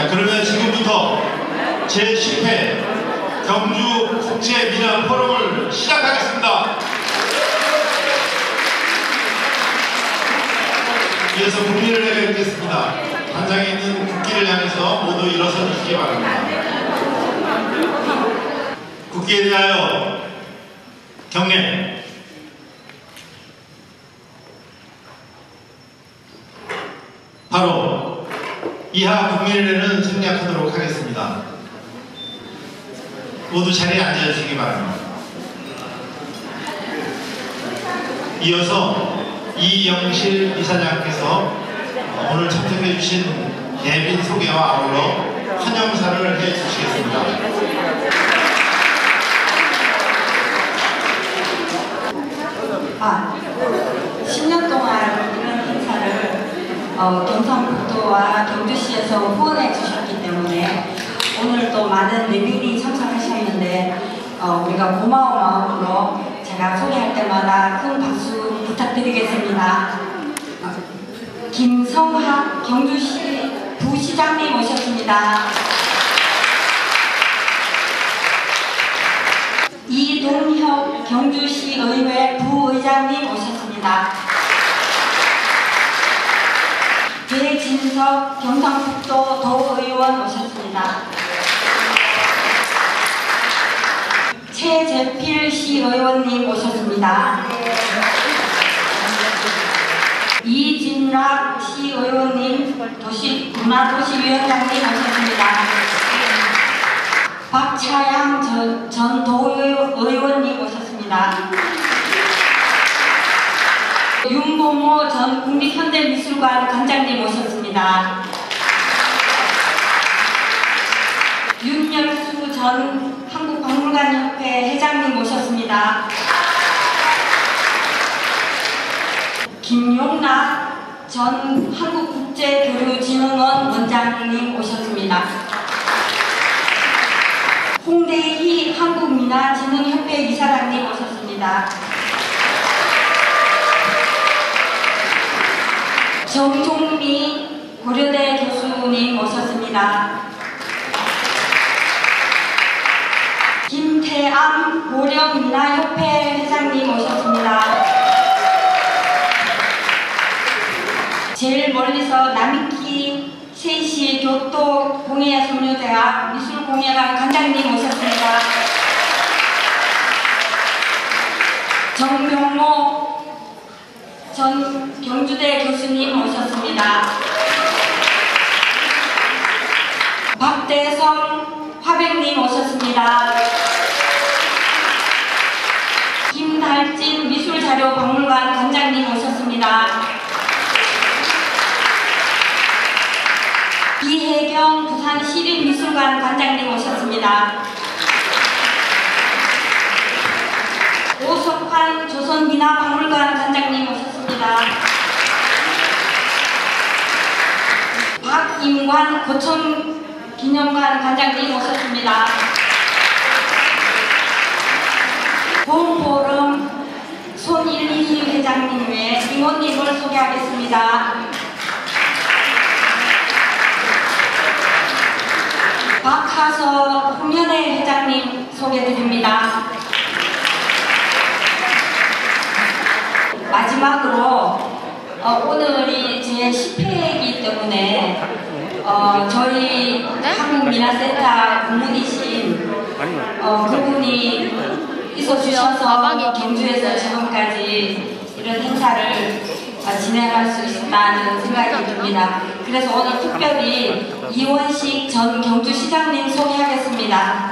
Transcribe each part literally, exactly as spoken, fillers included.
그러면 지금부터 제십 회 경주 국제 미남 포럼을 시작하겠습니다. 이어서 국기를 내려드리겠습니다. 단장에 있는 국기를 향해서 모두 일어서 주시기 바랍니다. 국기에 대하여 경례. 바로 이하 국민회를 생략하도록 하겠습니다. 모두 자리에 앉아주시기 바랍니다. 이어서 이영실 이사장께서 오늘 참석해 주신 예빈 소개와 아울러 환영사를 해 주시겠습니다. 아, 십 년 동안 이런 행사를 어, 경상북도와 경주시에서 후원해 주셨기 때문에 오늘 또 많은 내빈이 참석하셨는데 어, 우리가 고마운 마음으로 제가 소개할 때마다 큰 박수 부탁드리겠습니다. 어, 김성학 경주시 부시장님 오셨습니다. 이동혁 경주시 의회 부의장님 오셨습니다. 배진석 경상북도 도의원 오셨습니다. 최재필 시의원님 오셨습니다. 이진락 시의원님 도시 문화도시위원장님 오셨습니다. 박차양 전, 전 도의원님 오셨습니다. 윤보모 전 국립현대미술관 관장님 오셨습니다. 윤열수 전 한국박물관협회 회장님 오셨습니다. 김용락 전 한국국제교류진흥원 원장님 오셨습니다. 홍대희 한국민화진흥협회 이사장님 오셨습니다. 정종미 고려대 교수님 오셨습니다. 김태암 고령민화협회 회장님 오셨습니다. 제일 멀리서 남익희 세시 교토공예송류대학 미술공예관 관장님 오셨습니다. 정명모 전 경주대 교수님 오셨습니다. 박대성 화백님 오셨습니다. 김달진 미술자료박물관 관장님 오셨습니다. 이혜경 부산시립미술관 관장님 오셨습니다. 오석환 조선민화박물관 관장님 오셨습니다. 박임관 고천기념관 관장님 오셨습니다. 봄보름 손일희 회장님 외 임원님을 소개하겠습니다. 박하서 홍연애 회장님 소개드립니다. 마지막으로 어, 오늘이 제십 회이기 때문에 어, 저희 한국민화센터 부문이신 어, 그분이 있어주셔서 경주에서 지금까지 이런 행사를 어, 진행할 수 있다는 생각이 듭니다. 그래서 오늘 특별히 이원식 전 경주시장님 소개하겠습니다.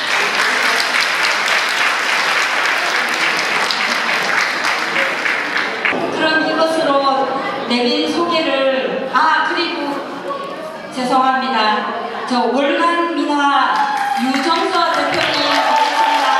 그럼 이것으로 내빈 소개를 아 그리고 죄송합니다. 저 월간민화 유정서 대표님 오셨습니다.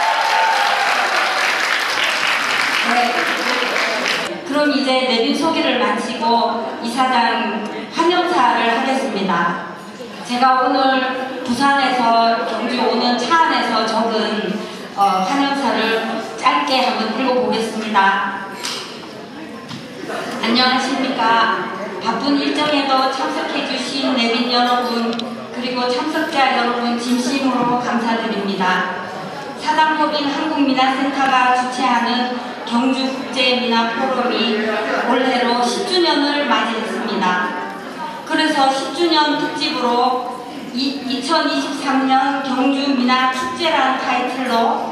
네. 그럼 이제 내빈 소개를 마치고 이사장 환영사를 하겠습니다. 제가 오늘 부산에서 경주 오는 차 안에서 적은 어, 환영사를 짧게 한번 읽어보겠습니다. 안녕하십니까. 바쁜 일정에도 참석해주신 내빈 여러분, 그리고 참석자 여러분 진심으로 감사드립니다. 사단법인 한국민화센터가 주최하는 경주국제민화포럼이 올해로 십 주년을 맞이했습니다. 그래서 십 주년 특집으로 이천이십삼 년 경주민화축제라는 타이틀로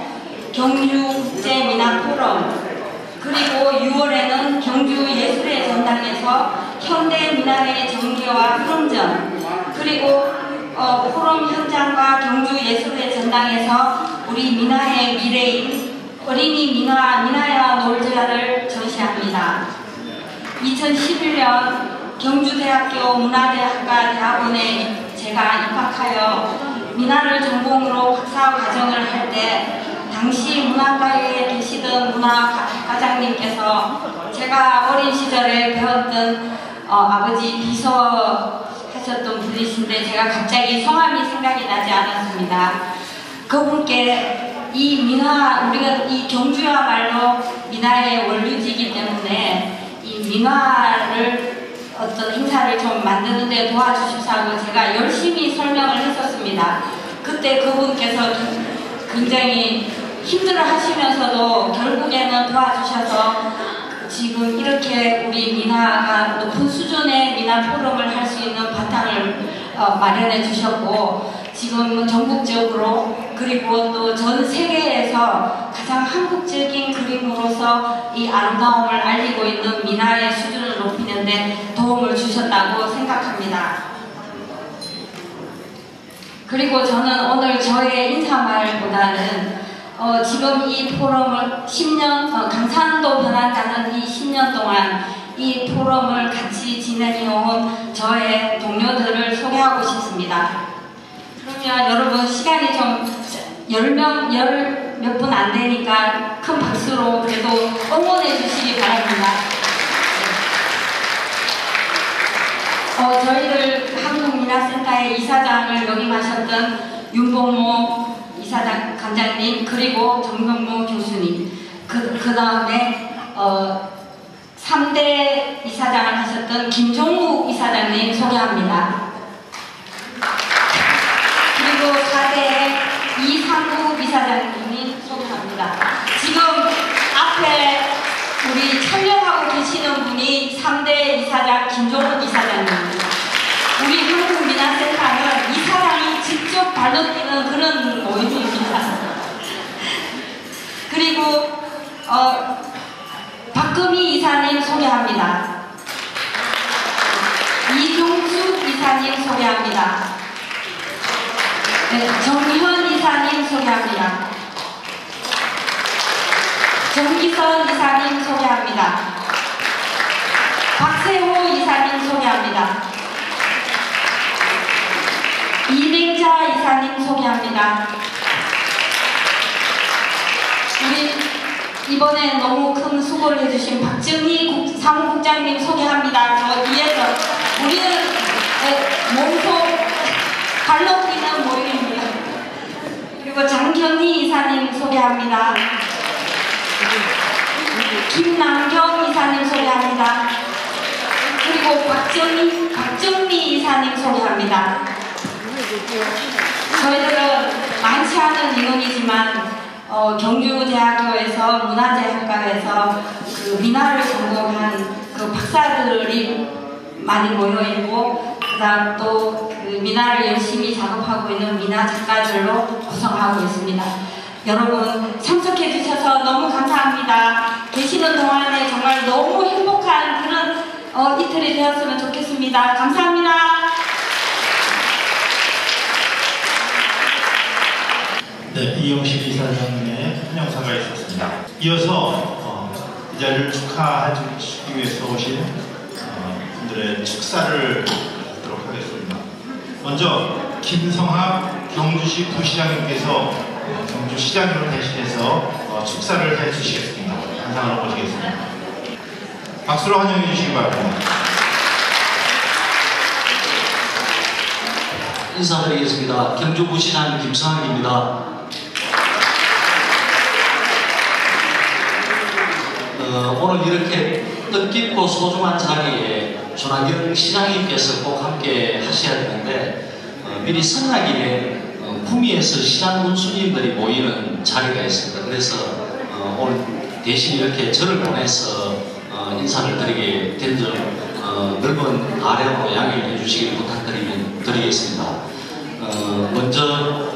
경주국제민화포럼, 그리고 유월에는 경주예술의 전당에서 현대민화의 전개와 흐름전, 그리고 어, 포럼 현장과 경주예술의 전당에서 우리 민화의 미래인 어린이 민화, 민화야 놀자를 전시합니다. 이천십일 년 경주대학교 문화대학과 대학원에 제가 입학하여 민화를 전공으로 박사과정을 할 때 당시 문화과에 계시던 문화과장님께서 제가 어린 시절에 배웠던 어, 아버지 비서 하셨던 분이신데 제가 갑자기 성함이 생각이 나지 않았습니다. 그분께 이 민화, 우리가 이 경주야말로 민화의 원류지이기 때문에 이 민화를 어떤 행사를 좀 만드는 데 도와주십사고 제가 열심히 설명을 했었습니다. 그때 그분께서 굉장히 힘들어 하시면서도 결국에는 도와주셔서 지금 이렇게 우리 민화가 높은 수준의 민화 포럼을 할 수 있는 바탕을 어, 마련해 주셨고, 지금 전국적으로 그리고 또 전 세계에서 가장 한국적인 그림으로서 이 아름다움을 알리고 있는 민화의 수준을 높이는 데 도움을 주셨다고 생각합니다. 그리고 저는 오늘 저의 인사말보다는 어, 지금 이 포럼을 십 년, 어, 강산도 변한다는 이 십 년 동안 이 포럼을 같이 진행해온 저의 동료들을 소개하고 싶습니다. 그러면 여러분 시간이 좀 열 명, 열 몇 분 안 되니까 큰 박수로 그래도 응원해 주시기 바랍니다. 어, 저희를 한국민화센터의 이사장을 역임하셨던 윤봉모 이사장, 관장님, 그리고 정병모 교수님, 그, 그 다음에 어, 삼 대 이사장을 하셨던 김종국 이사장님 소개합니다. 그리고 사 대의 이상국 이사장님이 소개합니다. 지금 앞에 우리 촬영하고 계시는 분이 삼 대 이사장 김종국 이사장님입니다. 우리 한국민화센터는 이사장이 직접 발로 뛰는 그런 모임입니다. 그리고 어, 박금희 이사님 소개합니다. 이종수 이사님 소개합니다. 네, 정현 이사님 소개합니다. 정기선 이사님 소개합니다. 박세호 이사님 소개합니다. 이맹자 이사님 소개합니다. 우리 이번에 너무 큰 수고를 해주신 박정희 사무국장님 소개합니다. 저 뒤에서 우리는 몸소 발로 뛰는 모임입니다. 그리고 장경희 이사님 소개합니다. 김남경 이사님 소개합니다. 그리고 박정희, 박정미 이사님 소개합니다. 저희들은 많지 않은 인원이지만 어, 경주대학교에서 문화재학과에서 그 민화를 전공한 그 박사들이 많이 모여있고, 그 다음 또 그 민화를 열심히 작업하고 있는 민화 작가들로 구성하고 있습니다. 여러분 참석해 주셔서 너무 감사합니다. 계시는 동안에 정말 너무 행복한 그런 어, 이틀이 되었으면 좋겠습니다. 감사합니다. 네, 이용식 이사장님의 한 영상가 있었습니다. 이어서 어, 이 자리를 축하해 주시기 위해서 오신 어, 분들의 축사를 하도록 하겠습니다. 먼저 김성학 경주시 부시장님께서 어, 경주시장님을 대신해서 어, 축사를 해 주시겠습니다. 한상으로 모시겠습니다. 박수로 환영해 주시기 바랍니다. 인사드리겠습니다. 경주부시장 김성학입니다. 어, 오늘 이렇게 뜻깊고 소중한 자리에 조나경 시장님께서 꼭 함께 하셔야 되는데 어, 미리 성악일에 어, 구미에서 시장 군수님들이 모이는 자리가 있습니다. 그래서 어, 오늘 대신 이렇게 저를 보내서 어, 인사를 드리게 된 점 어, 넓은 아량으로 양해해 주시길 부탁드리겠습니다. 어, 먼저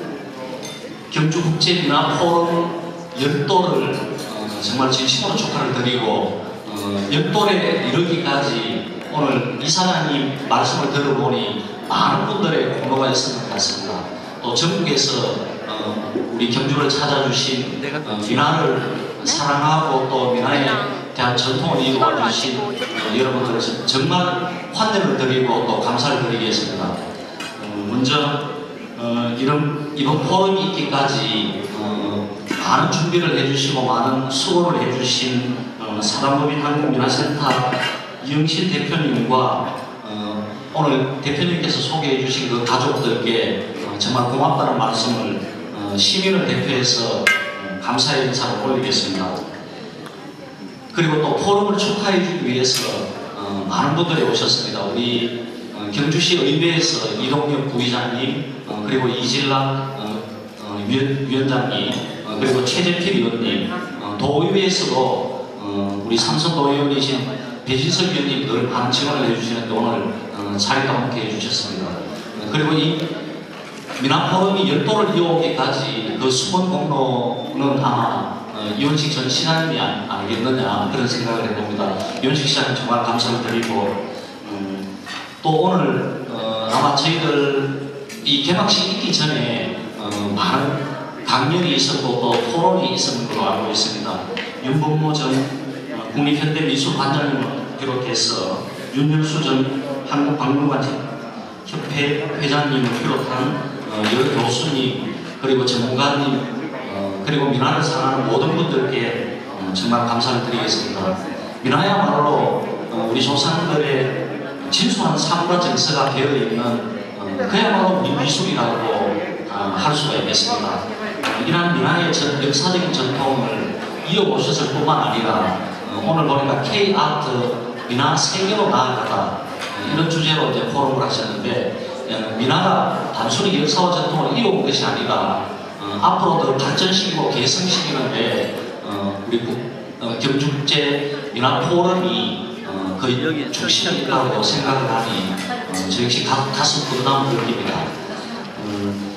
경주국제문화포럼 열도를 어, 정말 진심으로 축하를 드리고 어, 열도에 이르기까지 오늘 이사장님 말씀을 들어보니 많은 분들의 공로가 있었던 것 같습니다. 또 전국에서 어, 우리 경주를 찾아주신 어, 민화를 사랑하고 또 민화에 대한 전통을 이루어 주신 어, 여러분들 정말 환대를 드리고 또 감사를 드리겠습니다. 어, 먼저 어, 이런, 이번 포럼이 있기까지 어, 많은 준비를 해주시고 많은 수고를 해주신 어, 사단법인 한국민화센터 이영신 대표님과 어, 오늘 대표님께서 소개해 주신 그 가족들께 어, 정말 고맙다는 말씀을 어, 시민을 대표해서 어, 감사의 인사를 올리겠습니다. 그리고 또 포럼을 축하해 주기 위해서 어, 많은 분들이 오셨습니다. 우리 어, 경주시 의회에서 이동엽 부의장님, 어, 그리고 이질락 어, 어, 위원, 위원장님, 어, 그리고 최재필 의원님, 어, 도의회에서도 어, 우리 삼선도의원이신 배진석 위원님 늘 많은 지원을 해주시는데 오늘 어, 자리도 함께 해주셨습니다. 어, 그리고 이 민화포럼이 열도를 이어오기까지 그 숨은 공로는 아마 어, 이원식 전 시장님이 아니겠느냐 그런 생각을 해봅니다. 이원식 시장님 정말 감사를 드리고 음, 또 오늘 어, 아마 저희들 이 개막식 있기 전에 어, 많은 강연이 있었고 또 토론이 있었는 걸로 알고 있습니다. 윤범모 전 어, 국립현대미술관장님을 비롯해서 윤열수 전 한국박물관협회 회장님을 비롯한 어, 여러 교수님 그리고 전문가님 어, 그리고 민화를 사랑하는 모든 분들께 어, 정말 감사를 드리겠습니다. 민화야말로 어, 우리 조상들의 진수한 삶과 정서가 되어있는 어, 그야말로 우리 미술이라고 어, 할 수가 있겠습니다. 어, 이러한 민화의 전, 역사적인 전통을 이어오셨을 뿐만 아니라 어, 오늘 보니까 K-아트 민화 세계로 나아가다 어, 이런 주제로 이제 포럼을 하셨는데 어, 민화가 단순히 역사와 전통을 이어온 것이 아니라 어, 앞으로 더 발전시키고 개성시키는데 어, 우리 어, 경주국제 민화포럼이 어, 거의 여기에 중심이 있다고 생각을 하니 어, 저 역시 가, 가슴 뿌듯함을 느낍니다. 음,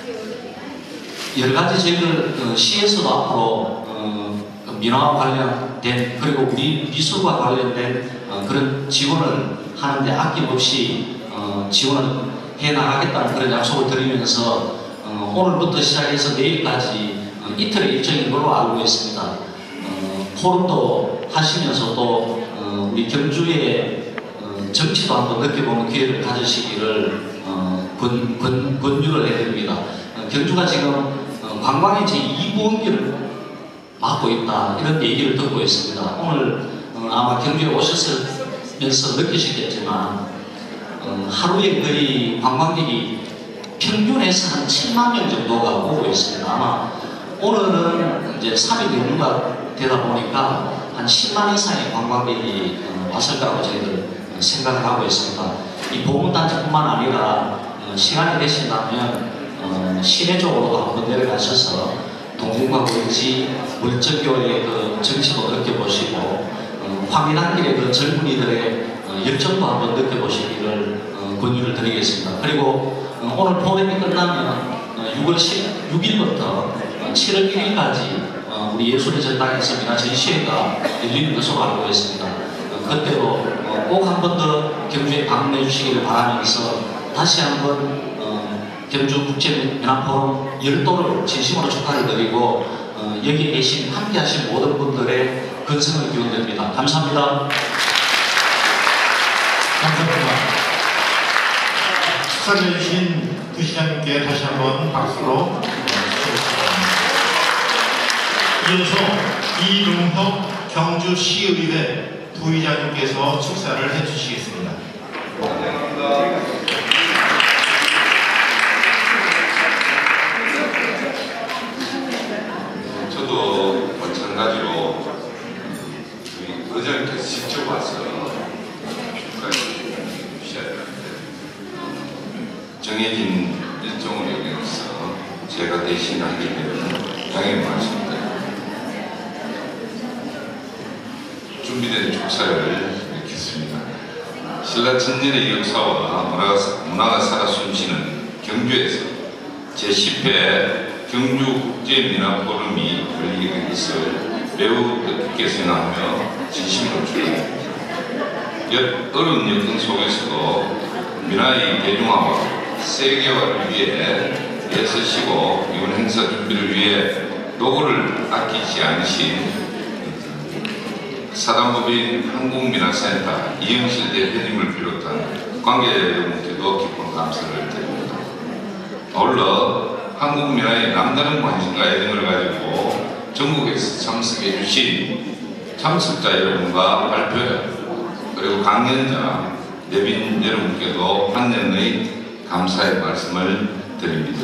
여러 가지 저희들 어, 시에서도 앞으로 어, 민화와 관련된 그리고 우리 미술과 관련된 어, 그런 지원을 하는데 아낌없이 어, 지원을 해나가겠다는 그런 약속을 드리면서 어, 오늘부터 시작해서 내일까지 어, 이틀의 일정인 걸로 알고 있습니다. 어, 포럼도 하시면서 또 어, 우리 경주의 어, 정치도 한번 느껴보는 기회를 가지시기를 어, 권, 권, 권유를 해드립니다. 어, 경주가 지금 어, 관광의 제이 부흥기를 맡고 있다 이런 얘기를 듣고 있습니다. 오늘 어, 아마 경주에 오셨으면서 느끼시겠지만 어, 하루에 거의 관광객이 평균에서 한 칠만 명 정도가 오고 있습니다. 아마 오늘은 이제 삼 일 연휴가 되다 보니까 한 십만 이상의 관광객이 어, 왔을 거라고 저희들 어, 생각을 하고 있습니다. 이 보문단지뿐만 아니라 어, 시간이 되신다면 어, 시내 쪽으로도 한번 내려가셔서 동궁과 물지, 물정교의 그 정치도 느껴보시고 어, 화미단길의 그 젊은이들의 어, 열정도 한번 느껴보시기를 어, 권유를 드리겠습니다. 그리고 어, 오늘 포럼이 끝나면 어, 유월 십육 일부터 어, 칠월 일 일까지 어, 우리 예술의 전당에서 민화 전시회가 열리는 것으로 알고 있습니다. 어, 그때도 어, 꼭 한 번 더 경주에 방문해 주시기를 바라면서 다시 한번 어, 경주국제민화포럼 열도를 진심으로 축하를 드리고 어, 여기 계신 함께 하신 모든 분들의 건승을 기원드립니다. 감사합니다. 감사합니다. 축하해주신 부시장님께 다시 한번 박수로 이어서 이동혁 경주시의회 부의장님께서 축사를 해주시겠습니다. 저도 마찬가지로 의장님께서 직접 와서 축하해 주셔야 되는데 정해진 일정을 여기서 제가 대신하게 되는 양해 말씀드립니다. 준비된 축사를 읽겠습니다. 신라 천년의 역사와 문화가, 문화가 살아 숨쉬는 경주에서 제십 회 경주국제민화포럼이 열리게 된 것을 매우 뜻깊게 생각하며 진심으로 축하합니다. 어려운 여건 속에서도 민화의 대중화와 세계화를 위해 애쓰시고 이번 행사 준비를 위해 노고를 아끼지 않으신 사단법인 한국민화센터 이영실 대표님을 비롯한 관계자 여러분께도 깊은 감사를 드립니다. 아울러 한국민화에 남다른 관심과 애정을 가지고 전국에서 참석해 주신 참석자 여러분과 발표자 그리고 강연자, 내빈 여러분께도 한년의 감사의 말씀을 드립니다.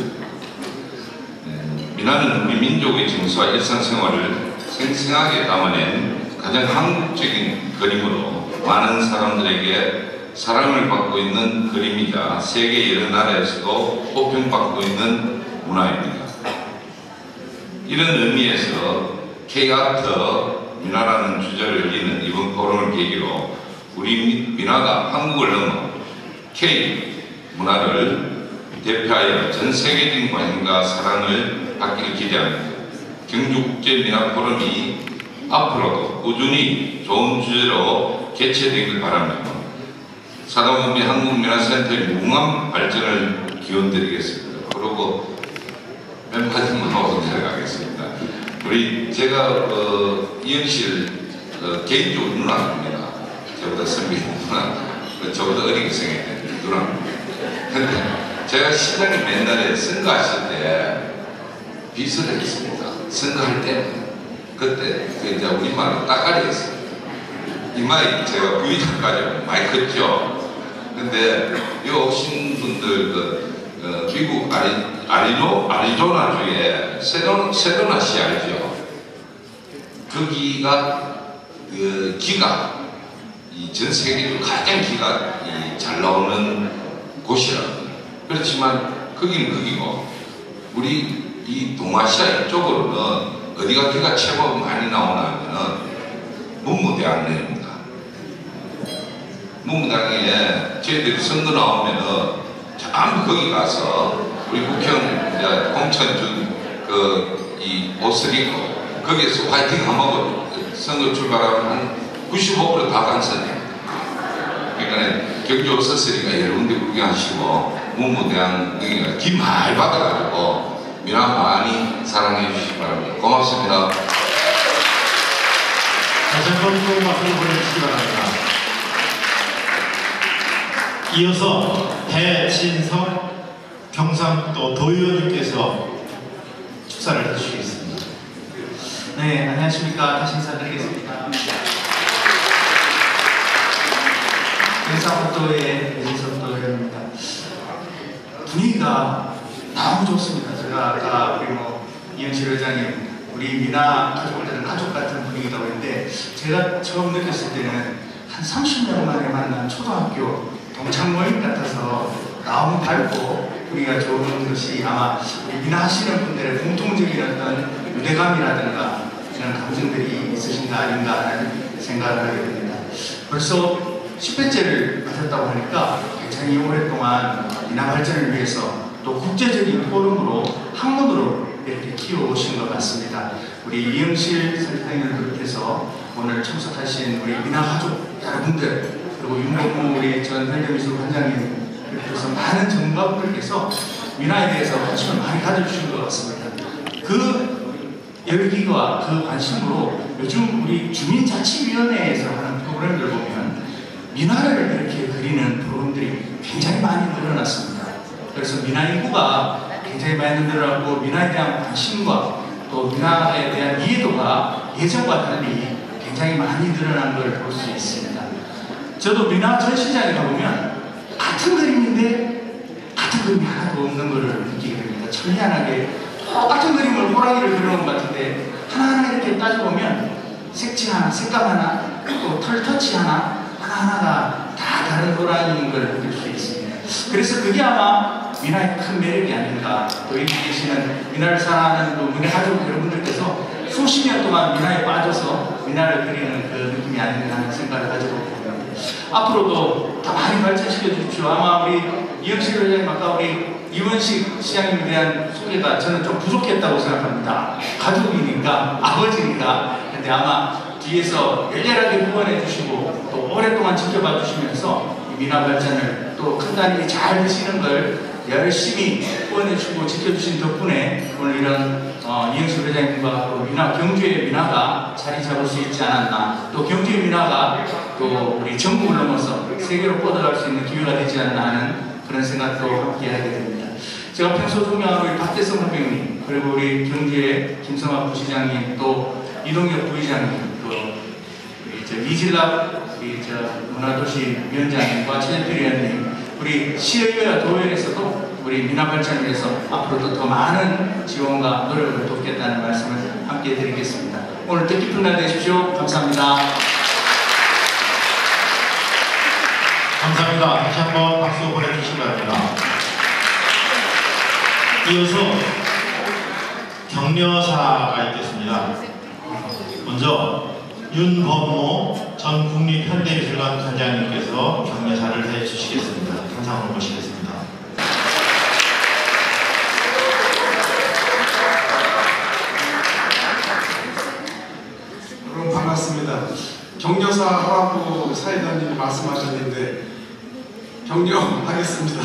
민화는 우리 민족의 정서와 일상생활을 생생하게 담아낸 가장 한국적인 그림으로 많은 사람들에게 사랑을 받고 있는 그림이자 세계 여러 나라에서도 호평받고 있는 문화입니다. 이런 의미에서 K-아트 민화라는 주제를 열리는 이번 포럼을 계기로 우리 민화가 한국을 넘어 K 문화를 대표하여 전 세계적인 관심과 사랑을 받기를 기대합니다. 경주국제민화포럼이 앞으로도 꾸준히 좋은 주제로 개최되길 바랍니다. 사단법인 한국민화센터의 무궁한 발전을 기원드리겠습니다. 그리고 몇 마디만 하고 내려가겠습니다. 우리 제가 어, 이영실 어, 개인적으로 누나입니다. 저보다 선배 누나, 저보다 어리게 생겼는 누나입니다. 근데 제가 시장님 옛날에 선거하실 때 빚을 했습니다. 선거할 때 그때 그 이제 우리말로 따까리 했습니다. 이마에 제가 부의장까지 많이 컸죠. 근데 여기 오신 분들 그 어, 미국 아리, 아리조, 아리조나주에 세도나, 세도나시 알죠? 거기가 그 기가 이 전 세계적으로 가장 기가 이 잘 나오는 곳이라고. 그렇지만 거기는 거기고 우리 이 동아시아 이쪽으로는 어디가 기가 제법 많이 나오나 하면은 문무대학로입니다. 문무대학로에 저희들이 선거 나오면은 전부 거기 가서 우리 국회의원 이제 공천준 그 이 옷을 입고 거기에서 화이팅 하고 선거 출발하면 한 구십오 퍼센트 다 당선돼요. 그러니까 경주 없었으니까 여러 군데 구경하시고 문무대학 여기가 기 많이 받아가지고 민화 많이 사랑해 주시기 바랍니다. 고맙습니다. 다시 한번 또 박수를 보내주시기 바랍니다. 이어서 배진성 경상도 도의원님께서 축사를 해주시겠습니다. 네, 안녕하십니까. 다시 인사드리겠습니다. 경상도의 배진성 도의원입니다. 분위기가 너무 좋습니다. 제가 아까 우리 뭐 이영실 회장님 우리 민화 가족들은 가족 같은 분위기라고 했는데 제가 처음 느꼈을 때는 한 삼십 년 만에 만난 초등학교 동창 모임 같아서 너무 밝고 분위기가 좋은 것이 아마 우리 민화 하시는 분들의 공통적인 어떤 유대감이라든가 이런 감정들이 있으신가 아닌가 하는 생각을 하게 됩니다. 벌써 십 회째를 맞았다고 하니까 굉장히 오랫동안 민화 발전을 위해서 또 국제적인 포럼으로 학문으로 이렇게 키워오신 것 같습니다. 우리 이영실 선생님을 비롯해서 오늘 참석하신 우리 민화 가족 여러분들 그리고 윤복무 우리 전 현대미술 관장님 비롯해서 많은 전문가분들께서 민화에 대해서 관심을 많이 가져주신 것 같습니다. 그 열기와 그 관심으로 요즘 우리 주민자치위원회에서 하는 프로그램들 보면 민화를 이렇게 그리는 프로그램들이 굉장히 많이 늘어났습니다. 그래서 민화 인구가 굉장히 많이 늘어나고 민화에 대한 관심과 또 민화에 대한 이해도가 예전과 달리 굉장히 많이 늘어난 걸 볼 수 있습니다. 저도 민화 전시장에 가보면 같은 그림인데 같은 그림이 하나도 없는 걸 느끼게 됩니다. 천리안하게 똑같은 그림을 호랑이를 그려놓은 것 같은데 하나하나 이렇게 따져보면 색칠 하나, 색감 하나, 또 털터치 하나 하나하나가 다 다른 호랑이인 걸 느낄 수 있습니다. 그래서 그게 아마 미나의 큰 매력이 아닌가. 또 여기 계시는 미나를 사랑하는 또 미나 가족 여러분들께서 수십 년 동안 미나에 빠져서 미나를 그리는 그 느낌이 아닌가 하는 생각을 가지고 있습니다. 앞으로도 더 많이 발전시켜 주십시오. 아마 우리 이영식 회장님 아까 우리 이원식 시장님에 대한 소개가 저는 좀 부족했다고 생각합니다. 가족이니까, 아버지니까. 근데 아마 뒤에서 열렬하게 후원해 주시고 또 오랫동안 지켜봐 주시면서 이 미나 발전을 또 큰 따님이 잘 되시는 걸 열심히 후원해 주시고 지켜주신 덕분에 오늘 이런 어, 이영식 회장님과 또 미나, 경주의 미나가 자리 잡을 수 있지 않았나. 또 경주의 미나가 또 우리 전국을 넘어서 세계로 뻗어갈 수 있는 기회가 되지 않나 하는 그런 생각도 함께 하게 됩니다. 제가 평소 존경하는 우리 박대성 선배님, 그리고 우리 경주의 김성학 부시장님, 또 이동엽 부의장님, 또 우리 저 이질락 우리 저 문화도시 위원장님과 최재필 위원님, 우리 시의회와 도의회에서도 우리 미나 발전을 위해서 앞으로도 더 많은 지원과 노력을 돕겠다는 말씀을 함께 드리겠습니다. 오늘 뜻깊은 날 되십시오. 감사합니다. 감사합니다. 다시 한번 박수 보내주시기 바랍니다. 이어서 격려사가 있겠습니다. 먼저 윤범모 전 국립현대미술관 관장님께서 격려사를 해주시겠습니다. 단상으로 모시겠습니다. 여러분 반갑습니다. 격려사 하라고 사회자님이 말씀하셨는데 격려하겠습니다.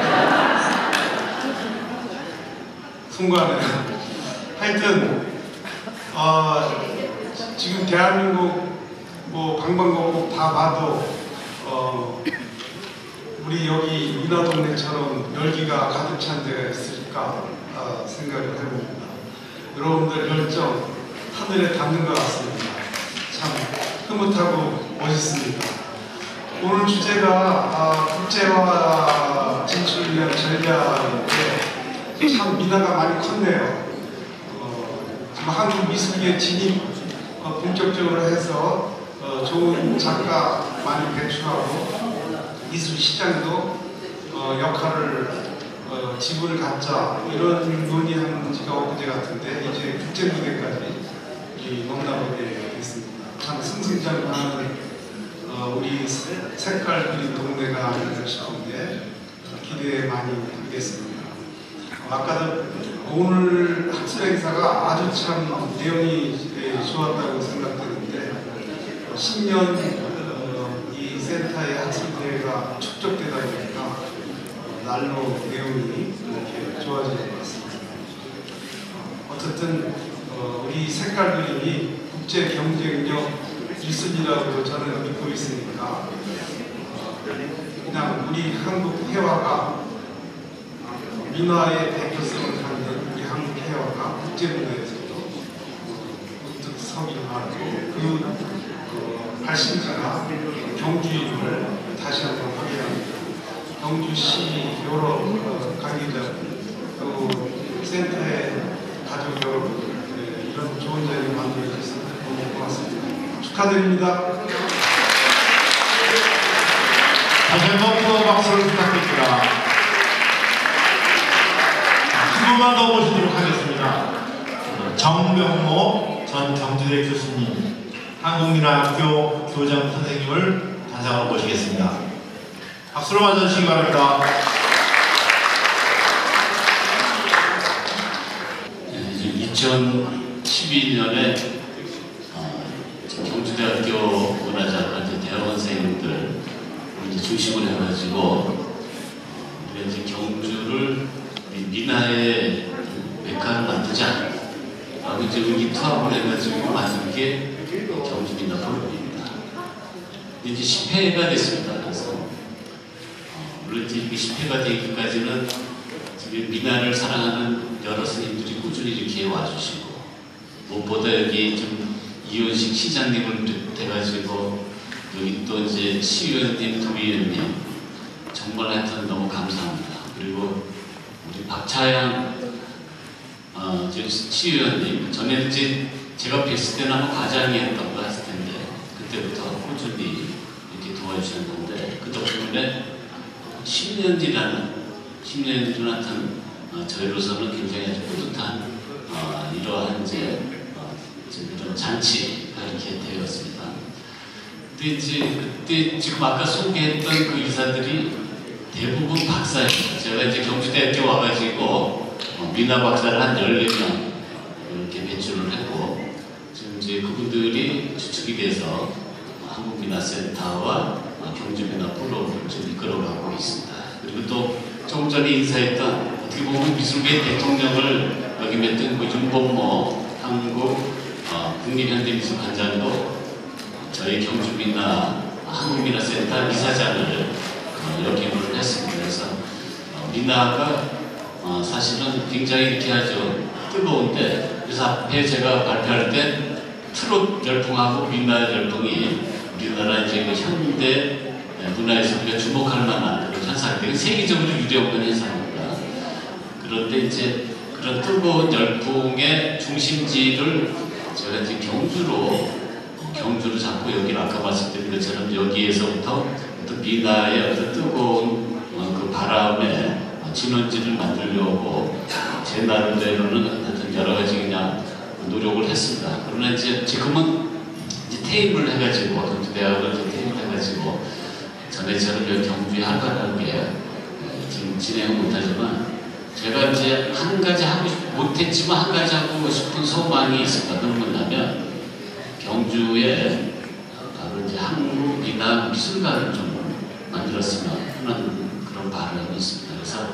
송구하네요. 하여튼 어, 지금 대한민국 뭐 방방곡곡 다 봐도 어, 우리 여기 미나동네처럼 열기가 가득 찬 데가 있을까 어, 생각을 해봅니다. 여러분들 열정 하늘에 닿는 것 같습니다. 참 흐뭇하고 멋있습니다. 오늘 주제가 아, 국제화 진출을 위한 전략인데 참 미나가 많이 컸네요. 어, 지금 한국 미술계 진입 어, 본격적으로 해서 어, 좋은 작가 많이 배출하고 미술 시장도 어, 역할을 어, 지분을 갖자 이런 논의한 지가 엊그제 같은데 이제 국제 무대까지 넘나오게 됐습니다. 참 승승장구하는 어, 우리 색깔 그린 동네가 아닌가 싶은데 어, 기대 많이 하겠습니다. 아까도 오늘 학술 행사가 아주 참 내용이 좋았다고 생각되는데 십 년 어, 이 센터의 학술대회가 축적되다 보니까 어, 날로 내용이 이렇게 좋아지는 것 같습니다. 어, 어쨌든 어, 우리 색깔 그림이 국제 경쟁력 일 순위라고 저는 믿고 있으니까 어, 그냥 우리 한국 회화가 민화의 대표성을 갖는 우리 한국 회화가 국제무대에서도 문득 서기를 하고 그 어, 발신지가 경주임을 다시 한번 확인합니다. 경주시 여러 어, 관계자 또 센터의 가족 여러분 네, 이런 좋은 자리를 만들어주셔서 너무 고맙습니다. 축하드립니다. 다시 한번 또 박수를 부탁드립니다. 한 분만 더 모시도록 하겠습니다. 정명모 전 경주대 교수님, 한국민화학교 교장 선생님을 단상으로 모시겠습니다. 박수로 맞아주시기 바랍니다. 이천십일 년에 어, 경주대학교 문화자가 대학원 선생님들 이제 중심으로 해가지고 어, 우리가 이제 경주를 미나의 메카를 만들자 라고 이제 의기투합을 해가지고 만든 게 경주 미나 포럼입니다. 이제 십 회가 됐습니다. 그래서 어, 물론 이제 십 회가 되기까지는 지금 미나를 사랑하는 여러 스님들이 꾸준히 이렇게 와주시고 무엇보다 여기 좀 이원식 시장님을 비롯해가지고 여기 또 이제 시의원님, 도의원님 정말 하여튼 너무 감사합니다. 그리고 우리 박차양 어, 시의원님 전에 이제 제가 뵀을 때는 아마 과장이었던 거 했을 텐데 그때부터 꾸준히 이렇게 도와주셨는데 그 덕분에 십 십년지라는 십년지 같은 어, 저희로서는 굉장히 아주 뿌듯한 어, 이러한 이제 어, 이런 잔치가 이렇게 되었습니다. 근데 이제 그때 지금 아까 소개했던 그 의사들이 대부분 박사입니다. 제가 이제 경주대학교 와가지고 어, 민화 박사를 한 열네 명 이렇게 배출을 했고, 지금 이제 그분들이 주축이 돼서 한국민화센터와 경주민화 프로그램을 좀 이끌어가고 있습니다. 그리고 또 조금 전에 인사했던, 어떻게 보면 미술계 대통령을 역임했던 그 윤범모 한국 어, 국립현대미술관장도 저희 경주민화 한국민화센터 이사장을 어, 역임을 했습니다. 그래서 어, 민화가 어, 사실은 굉장히 이렇게 하죠. 뜨거운데, 그래서 앞에 제가 발표할 때 트롯 열풍하고 민화 열풍이 우리나라 이제 그 현대 문화에서 우리가 주목할 만한 그런 현상인데 세계적으로 유례없는 현상입니다. 그런데 이제 그런 뜨거운 열풍의 중심지를 제가 이제 경주로 경주를 잡고 여기를 아까 말씀드린 것처럼 여기에서부터 어떤 민화의 어떤 뜨거운 그 바람에 진원지를 만들려고 제 나름대로는 어떤 여러 가지 그냥 노력을 했습니다. 그러나 이제 지금은 이제 퇴임을 해가지고 경주대학을 이제 퇴임해가지고 전에처럼 여기 경주에 활발하게 지금 진행을 못하지만 제가 이제 한 가지 하고 싶, 못했지만 한 가지 하고 싶은 소망이 있습니다. 그건 뭐냐면 경주에 바로 이제 한국 민화 미술관을 좀 만들었으면 하는 그런 바람이 있습니다. 그래서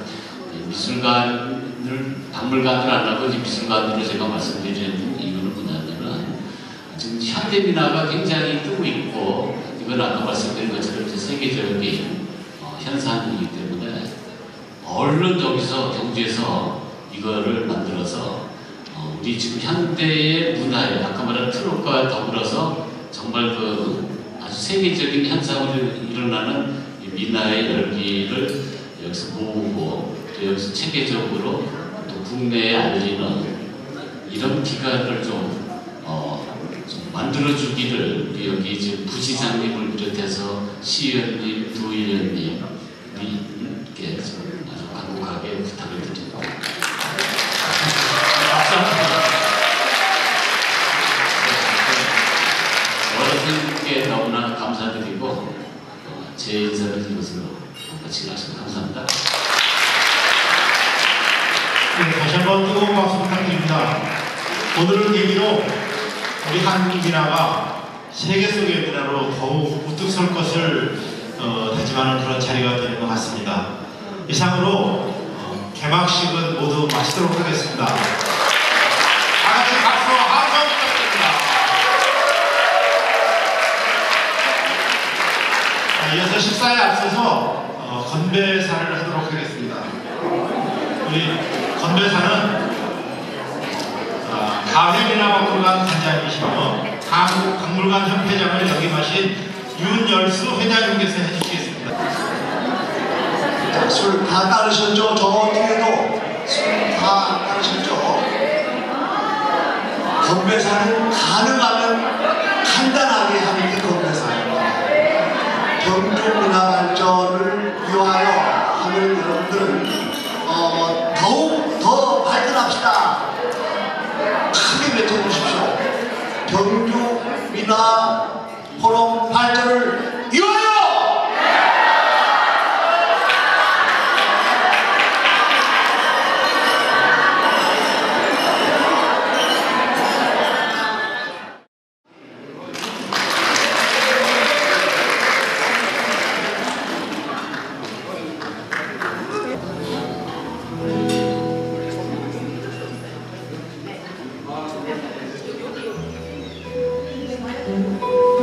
미술관을 박물관을 안 하고 이제 미술관으로 제가 말씀드리는 이유는 뭐냐면은 지금 현대 민화가 굉장히 뜨고 있고 이건 아까 말씀드린 것처럼 이제 세계적인 어, 현상이기 때문에 얼른 여기서 경주에서 이거를 만들어서 어, 우리 지금 현대의 문화에 아까 말한 트롯과 더불어서 정말 그 아주 세계적인 현상으로 일어나는 이 민화의 열기를 여기서 모으고 또 여기서 체계적으로 또 국내에 알리는 이런 기관을 좀, 어, 좀 만들어주기를 우리 여기 지금 부시장님을 비롯해서 시의원님, 부의원님 이렇게 아주 간곡하게 부탁을 드립니다. 어르신께 너무나 감사드리고 어, 제 인사를 이것으로 같이 하시면 감사합니다. 네, 다시 한번 뜨거운 박수 부탁드립니다. 오늘을 계기로 우리 한국 민화가 세계 속의 민화로 더욱 우뚝 설 것을 어, 다짐하는 그런 자리가 되는 것 같습니다. 이상으로 어, 개막식은 모두 마치도록 하겠습니다. 다같이 박수와 함성 부탁드립니다. 자, 이어서 식사에 앞서서 어, 건배사를 하도록 하겠습니다. 우리 건배사는 어, 가회민화박물관 단장이시며 한국박물관 협회장을 역임하신 윤열수 회장님께서 해주시겠습니다. 술 다 따르셨죠? 저 뒤에도 술 다 따르셨죠? 건배사는 가능하면 간단하게 하는 게 건배사입니다. 경주 문화 발전을 위하여 하는 여러분들은 어, 더욱 더 발전합시다. 크게 외쳐주십시오. 경주 민화 포럼 발전을 위하여! Thank you.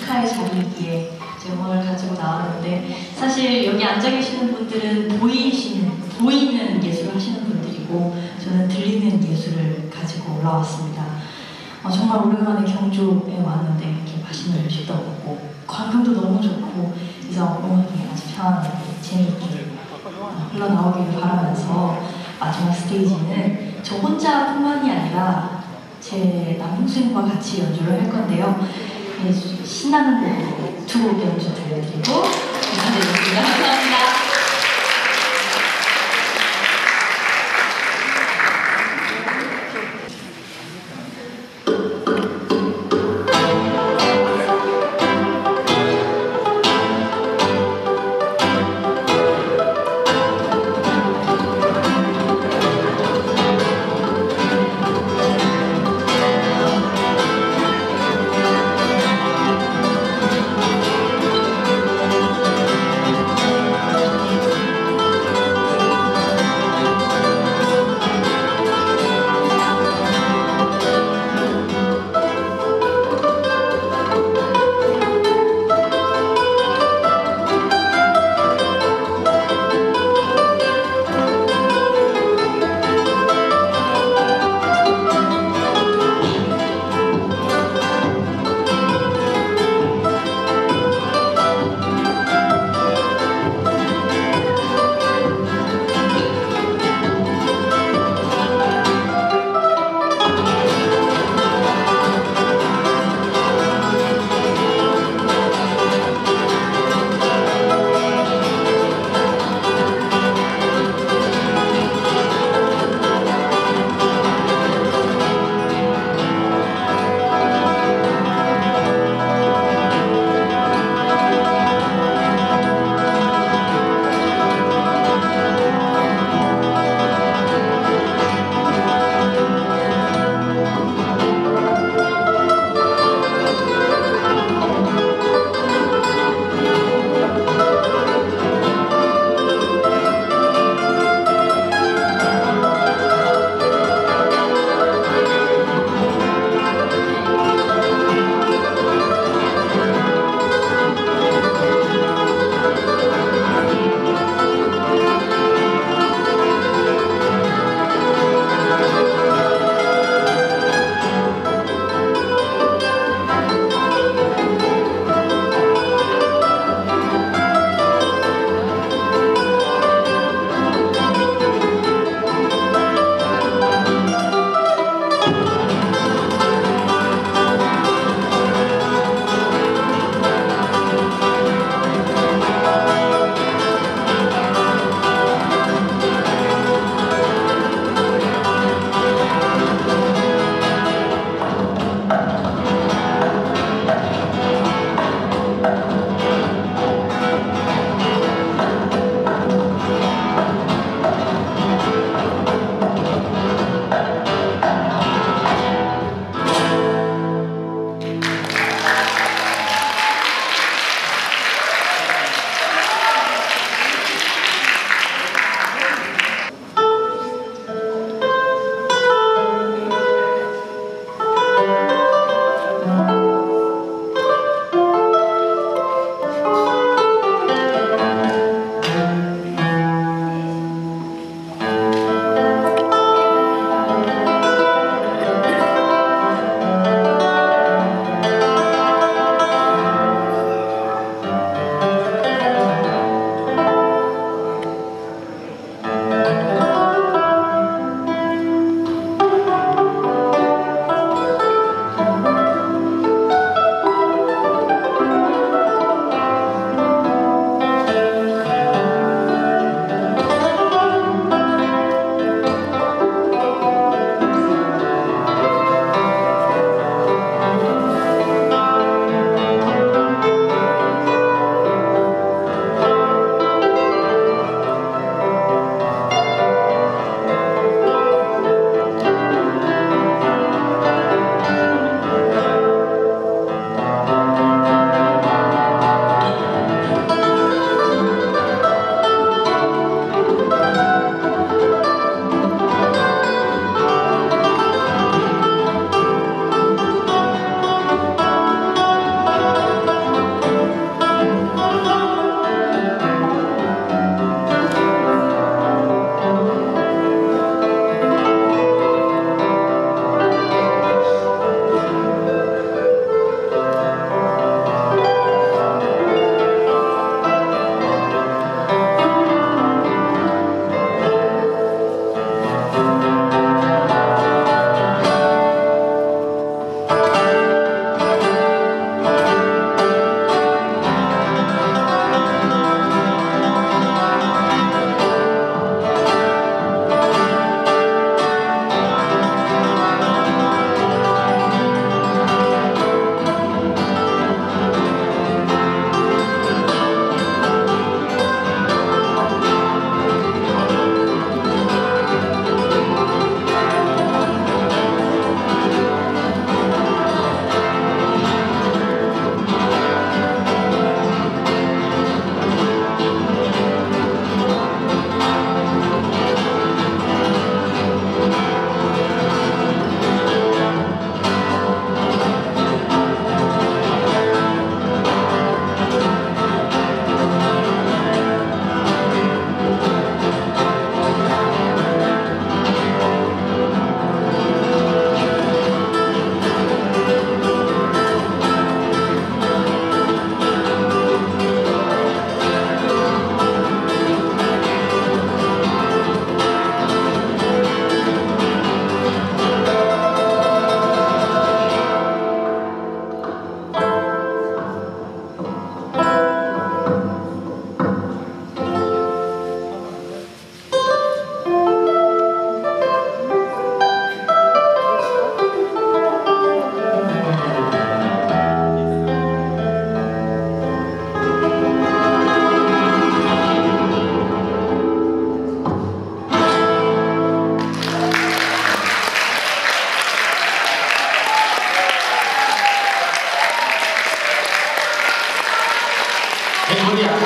축하의 자리이기에 응원을 가지고 나왔는데 사실 여기 앉아 계시는 분들은 보이시는, 보이는 예술을 하시는 분들이고 저는 들리는 예술을 가지고 올라왔습니다. 어, 정말 오랜만에 경주에 왔는데 이렇게 맛있는 음식도 먹고 광경도 너무 좋고 그래서 음악이 아주 편안하게 재미있게 어, 흘러나오길 바라면서 마지막 스테이지는 저 혼자뿐만이 아니라 제 남동생과 같이 연주를 할 건데요. 예, 신나는 곡으로 두 곡 연주 들려드리고 인사드리겠습니다. 감사합니다. Thank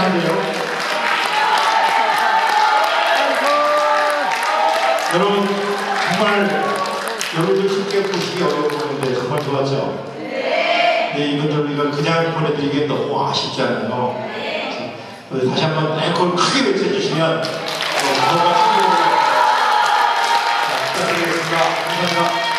이상한데요. 여러분 정말 여러분들 쉽게 보시기 어려운 건데 정말 좋았죠? 네. 이분들 우리가 그냥 보내드리기엔 너무 아쉽지 않아요? 네. 다시 한번 앵콜 크게 외쳐주시면 정말 부탁드리겠습니다. 감사합니다.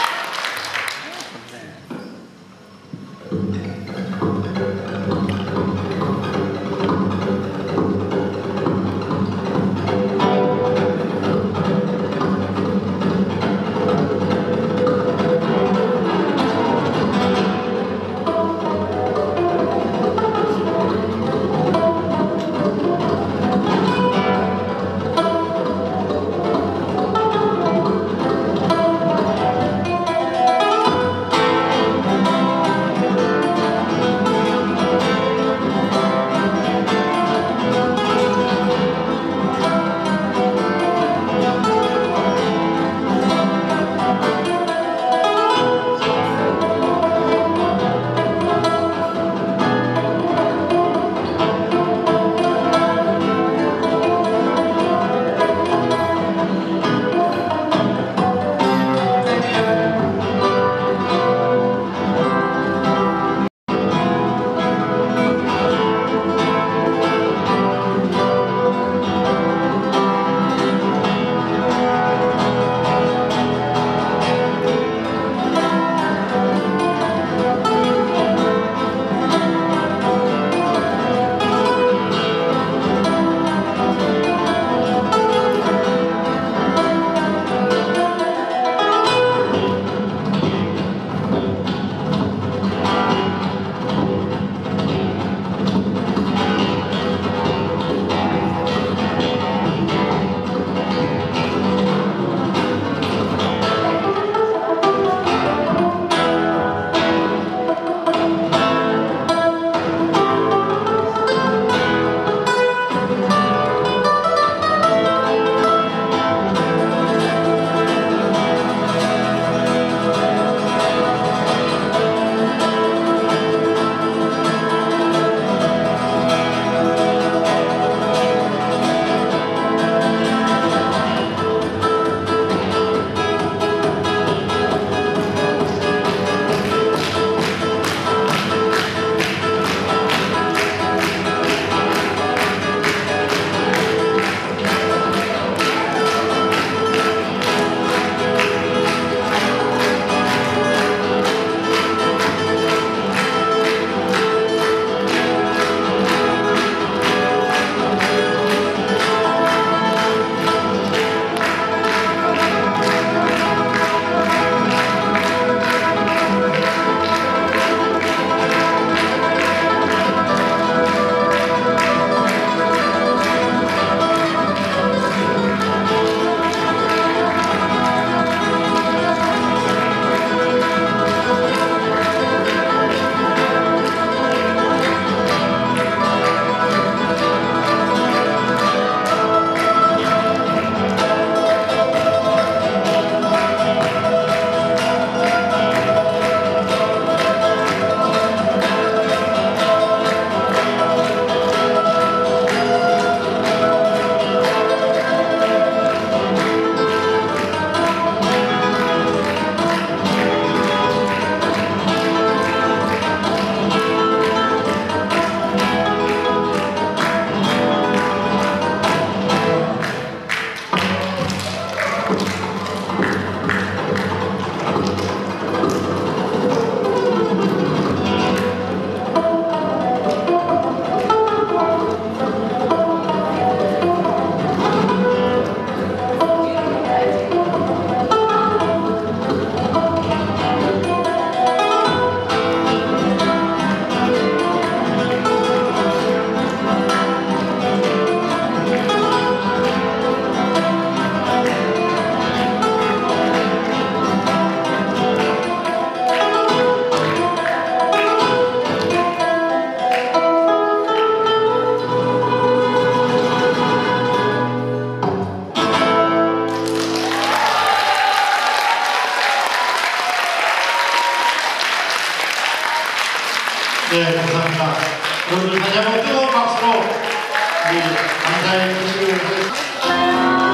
네, 감사합니다. 여러분들 다시 한번 뜨거운 박수로 우리 감사의 표시를 하겠습니다.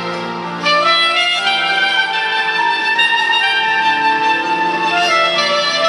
아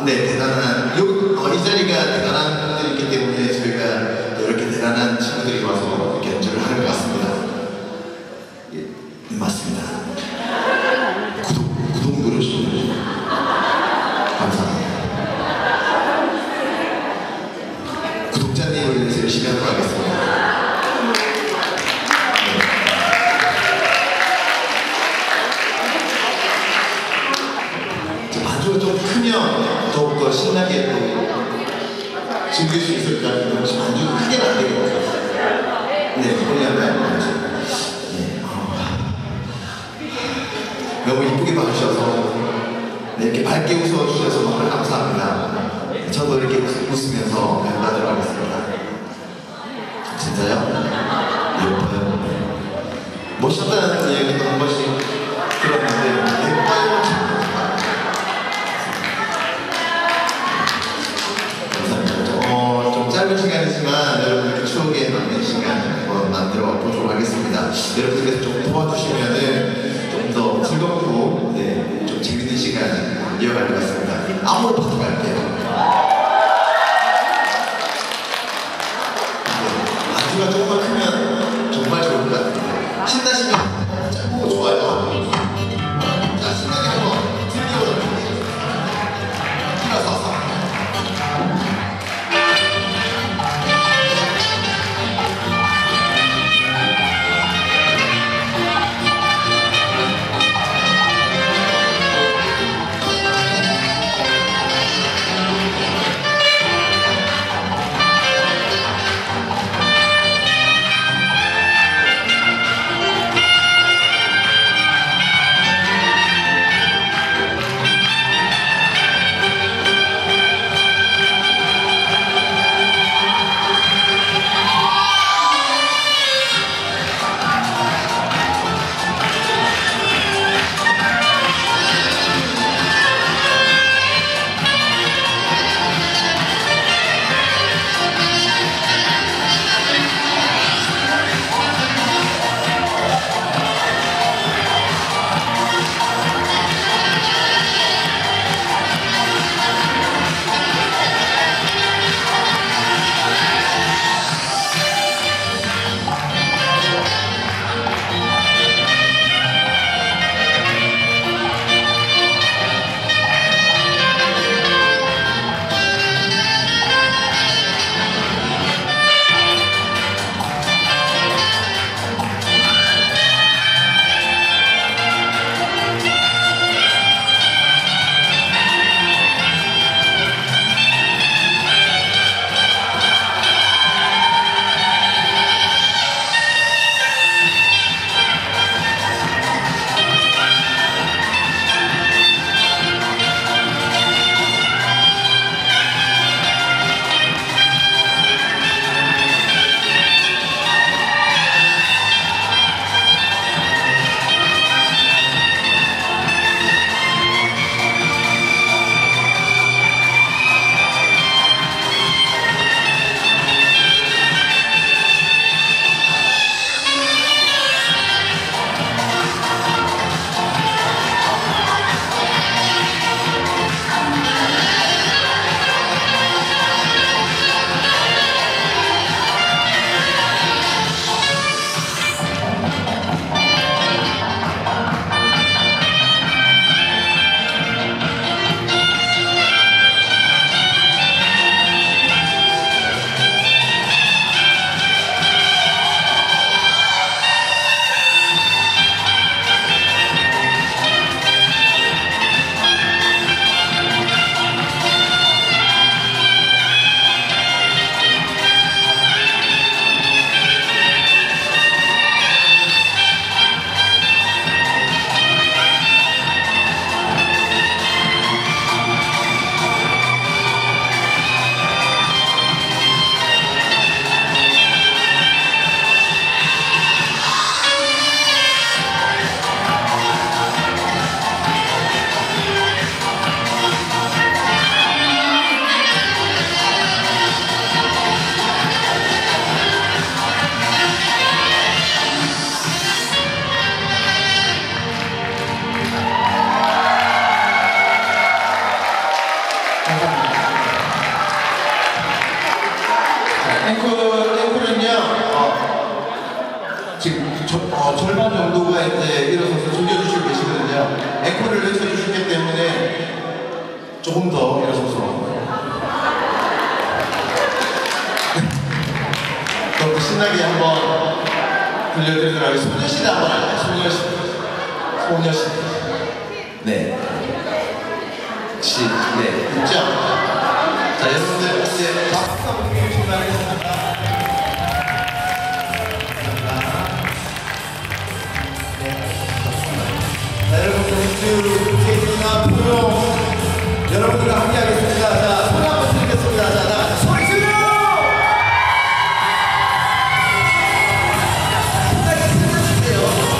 네, 대단한, 요, 어, 이 자리가 대단한 분들이 있기 때문에 저희가 이렇게 대단한 친구들이 와서 이렇게 연주를 하는 것 같습니다. 예, 맞습니다. 구독, 구독 누르시면 감사합니다. 구독자님을 위해서 열심히 하도록 하겠습니다. 반주가 좀 크면 더욱더 신나게 또 즐길 수 있을 것 같은데 혹시 반주가 크게는 안 되겠죠? 네, 그러려면 반주. 네, 어, 너무 이쁘게 봐주셔서 네, 이렇게 밝게 웃어주셔서 정말 감사합니다. 저도 이렇게 웃으면서 연락을 하겠습니다. 진짜요? 예뻐요. 멋있다는 얘기도 한 번씩 들었는데 예뻐요. 감사합니다. 어, 좀 짧은 시간이지만 여러분들 추억에 남는 시간 한번 만들어 보도록 하겠습니다. 여러분들께서 좀 도와주시면은 좀 더 즐겁고 네, 좀 재밌는 시간 이어갈 것 같습니다. 아무로 파도 갈게요. 반주가 조금만 크면 정말 좋을 것 같은데 신나시면 짧고 좋아요. 자, 신나게 한번 들려보도록 하겠습니다. 일어서서 앵콜을 외쳐주시기 때문에 조금 더 일어서서 더 신나게 한번 들려드리도록 하겠습니다. 소녀시대 한번 할까요? 소녀시대. 소녀시대. 네. 시, 네. 있죠? 자, 여러분들 이제 박수 한번 드리시기 바라겠습니다. 자, 여러분들 주 케이티나 부용 여러분들과 함께 하겠습니다. 자, 소리 한번 드리겠습니다. 자, 다 같이 소리 질러! 끝까지 들려주세요.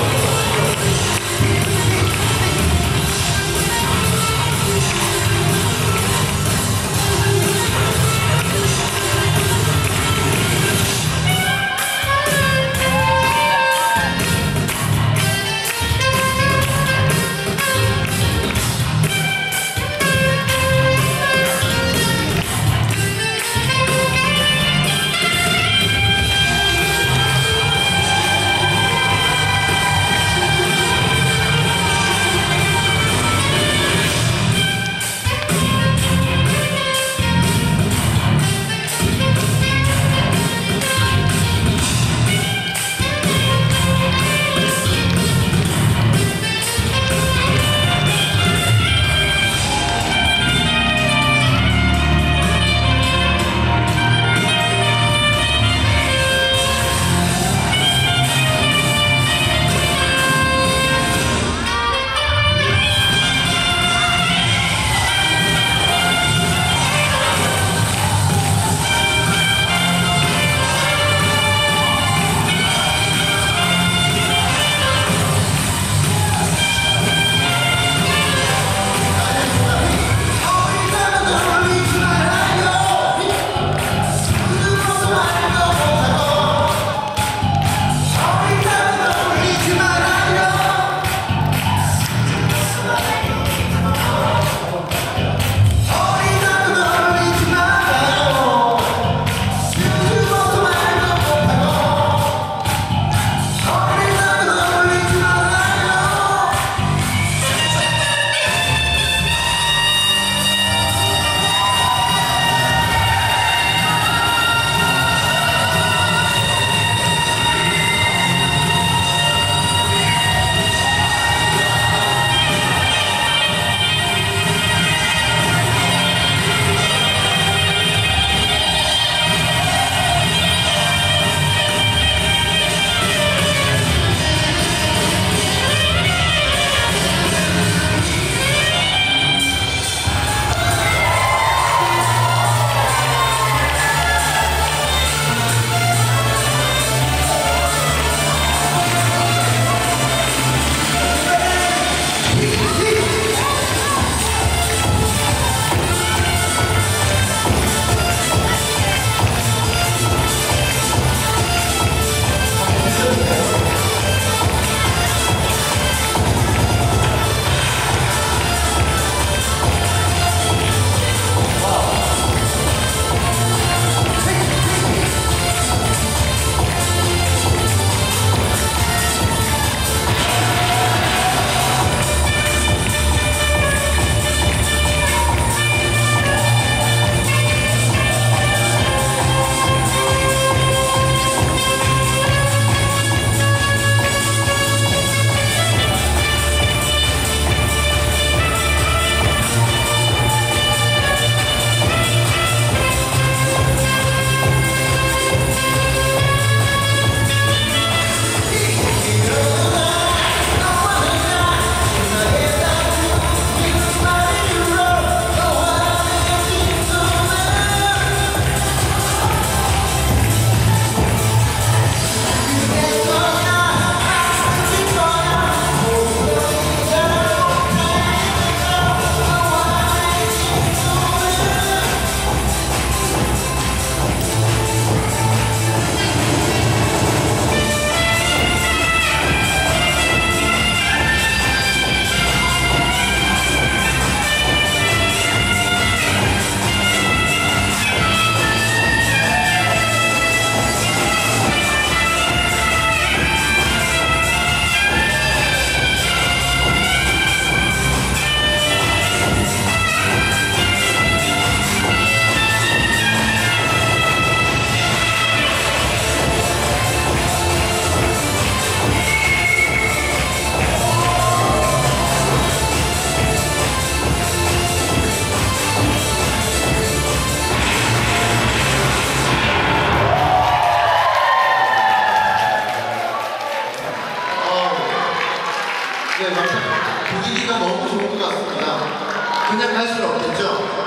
네, 맞아요. 분위기가 너무 좋은 것 같습니다. 그냥 갈 수는 없겠죠?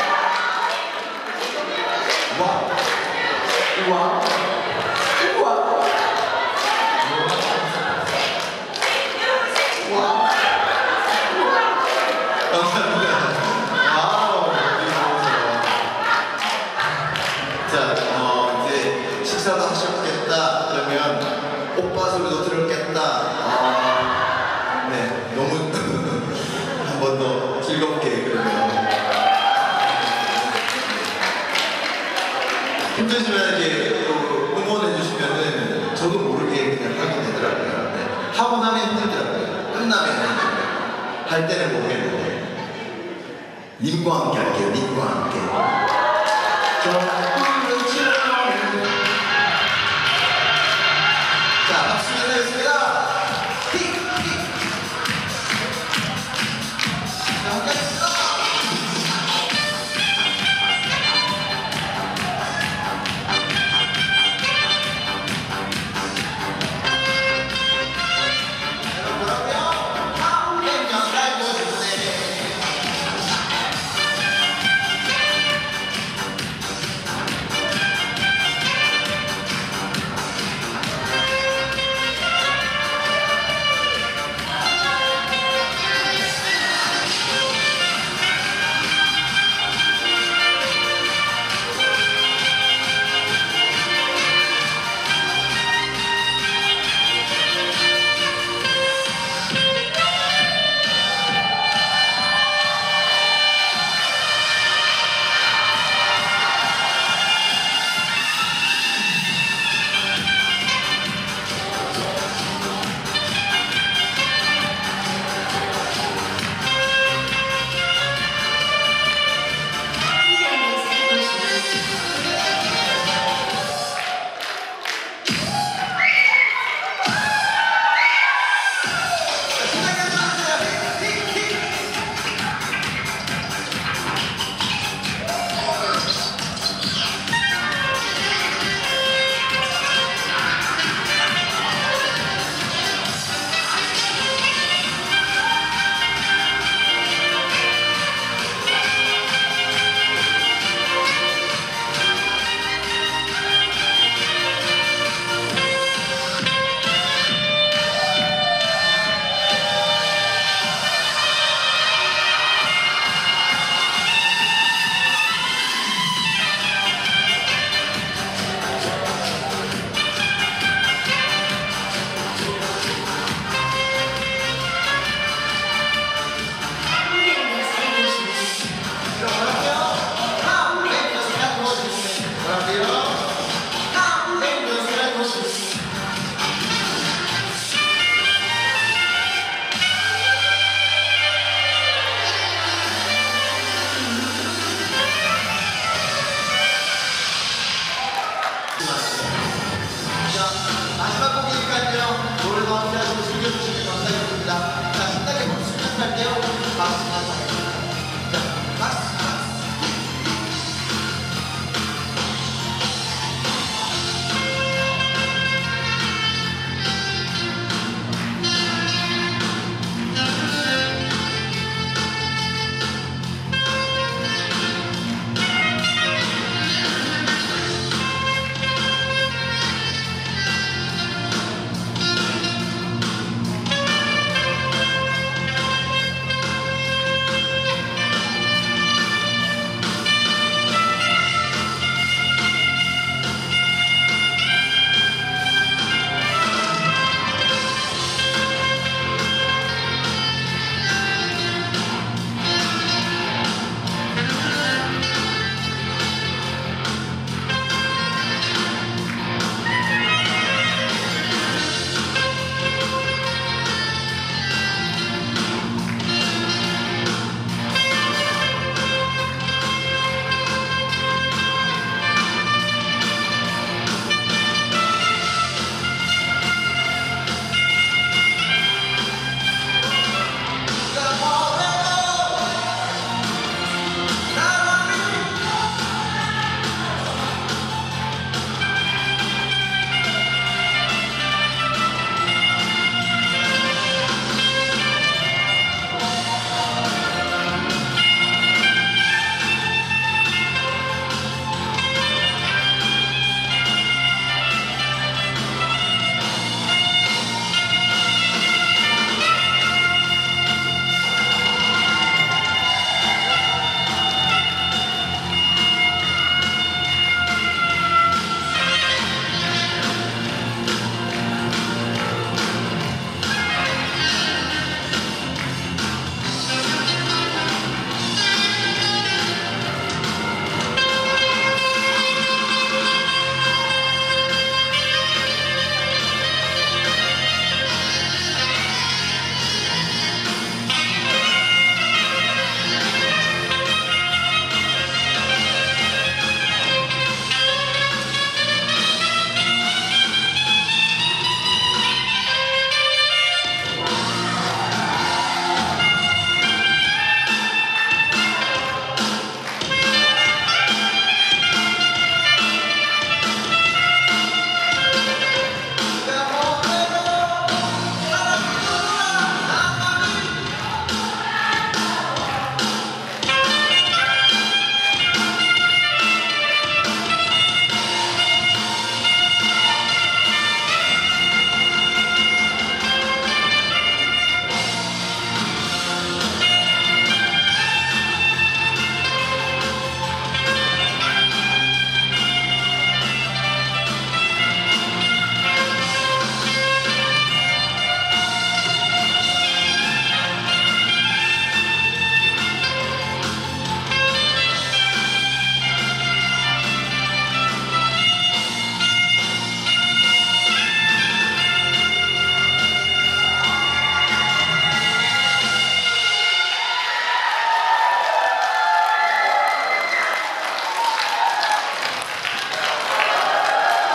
와, 우와, 우와, 우와, 감사합니다. 와우, 자, 어, 이제 식사도 하셨겠다. 그러면 오빠 소리도 들었겠다. 어, 네, 너무 한 번 더 즐겁게 그러면. 힘드시면 이렇게 또 응원해 주시면은 저도 모르게 그냥 하게 되더라고요. 네. 하고 나면 힘들더라고요. 끝나면 힘들어요. 할 때는 모르겠는데. 님과 함께 할게요. 님과 함께. 자, 박수 부탁드리겠습니다. 픽! 픽! 자, 함께 하겠습니다.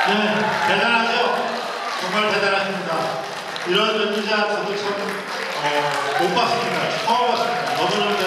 네, 대단하죠? 정말 대단하십니다. 이런 연주자 저도 참, 어, 못 봤습니다. 처음 봤습니다. 너무너무